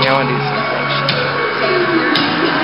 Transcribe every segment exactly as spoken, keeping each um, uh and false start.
I want to do some things.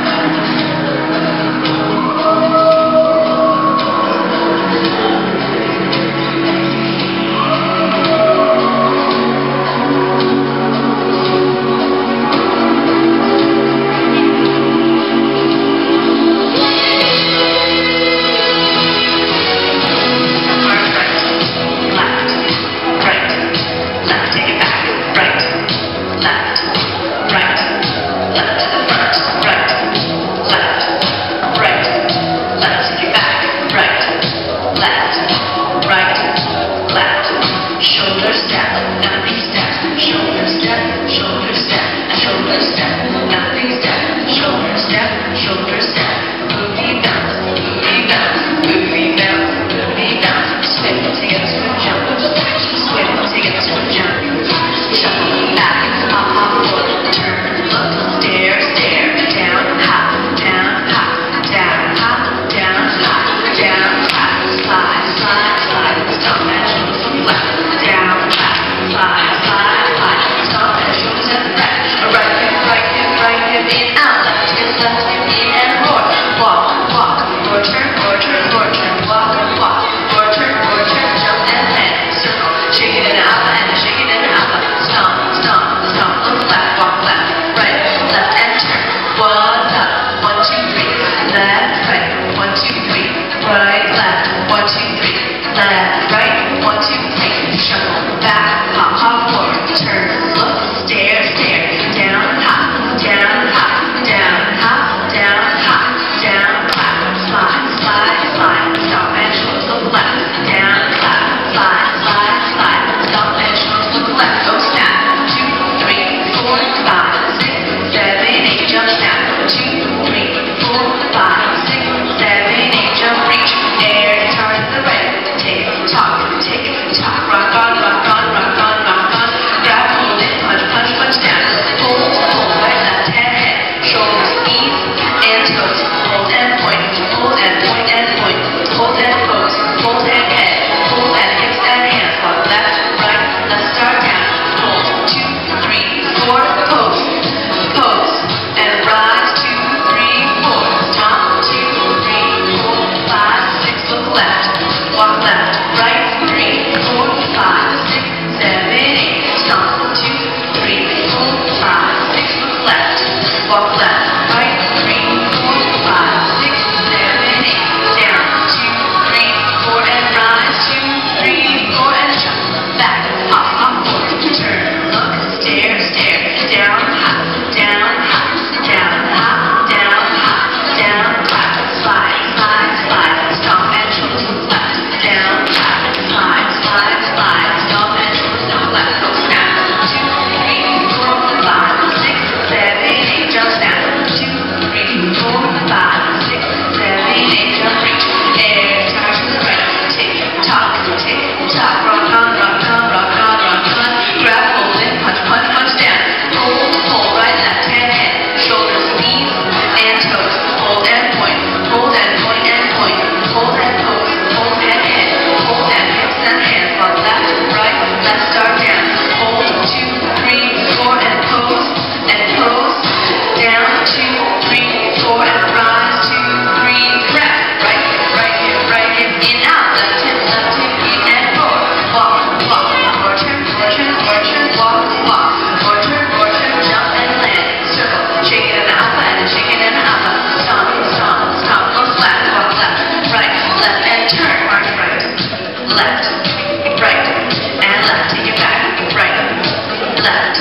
Left, right, one, two, three, shuffle, back, hop, hop, forward, turn, look, stare, stare, down, hop, down, hop, down, hop, down, hop, down, clap, slide, slide, slide, stop and shoulders look left, down, clap, slide, slide, slide, stop and shoulders look left, go snap, two, three, four, five, six, seven, eight, jump, snap, two, three, four, five, six, seven, eight, jump, reach, air, turn to the right. Talk, tick, tock, rock on, rock on, rock on, rock on, grab, hold it, punch, punch, punch down, pull, pull, right, left hand, head, shoulders, knees, and toes, hold and point, hold and point and point, hold and pose, hold and head, hold and hips and hands, walk left, right, let's start down, hold, two, three, four, pose, pose, and rise, two, three, four, stomp, two, three, four, five, six, look left, walk left, right, three, four, five, six, seven, eight, stomp, two, three, four, five, six, look left, walk left, right, three, four, five, six, seven, eight, down, two, three, four, and rise, two, three, four, and jump, back, hop, hop, forward, turn, look, stare, stare, down, hop, down, hop, down, hop, down, hop, down, clap, slide, slide, slide, stomp and shoulders look left, down, clap, slide, slide, slide, stomp and shoulders look left, go snap, two, three, four, five, six, seven, eight, jump, snap, two, three, four, five, six, seven, eight, jump, reach, air, turn to the right, tick, tock, tick, tock, rock on, rock on, rock on, rock on, grab, hold it, punch, punch, punch down, hold, hold, right, left hand, head, shoulders, knees, and toes, hold and point, hold and point and point, hold and pose, hold and head, hold and hips and hands, walk left, right, let's start down, hold, two, three, four, and pose, and pose, down, two, three, four, and rise, two, three, breath, right hip, right hip, right hip, in, out, left hip, left hip, in and forward, walk, walk, or turn, or turn, or turn, walk, walk, or turn, or turn, jump and land, circle, shake it and alpha, and shake it and alpha, stomp, stomp, stomp, look left, walk left, right, left, and turn, march right, left, right, and left, take it back, right, left,